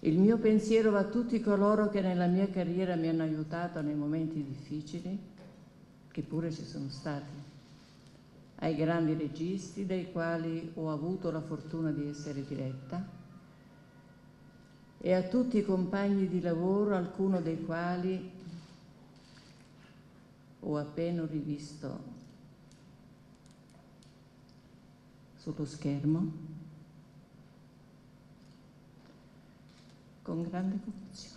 Il mio pensiero va a tutti coloro che nella mia carriera mi hanno aiutato nei momenti difficili, che pure ci sono stati, ai grandi registi dei quali ho avuto la fortuna di essere diretta e a tutti i compagni di lavoro, alcuno dei quali ho appena rivisto sullo schermo con grande commozione.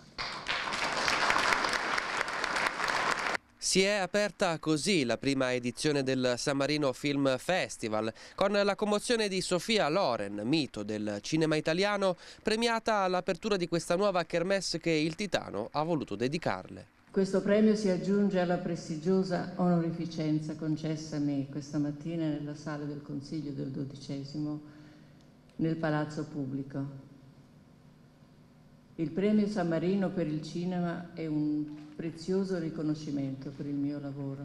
Si è aperta così la prima edizione del San Marino Film Festival, con la commozione di Sofia Loren, mito del cinema italiano, premiata all'apertura di questa nuova kermesse che il Titano ha voluto dedicarle. Questo premio si aggiunge alla prestigiosa onorificenza concessa a me questa mattina nella sala del Consiglio del XII nel Palazzo Pubblico. Il premio San Marino per il cinema è un prezioso riconoscimento per il mio lavoro,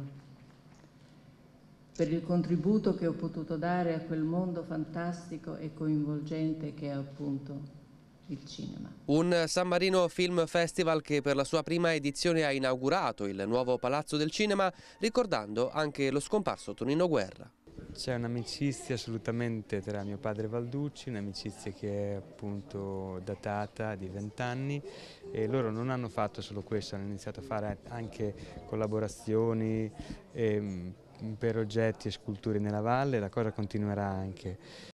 per il contributo che ho potuto dare a quel mondo fantastico e coinvolgente che è appunto il cinema. Un San Marino Film Festival che per la sua prima edizione ha inaugurato il nuovo Palazzo del Cinema, ricordando anche lo scomparso Tonino Guerra. C'è un'amicizia assolutamente tra mio padre Valducci, un'amicizia che è appunto datata di 20 anni e loro non hanno fatto solo questo, hanno iniziato a fare anche collaborazioni per oggetti e sculture nella valle, la cosa continuerà anche.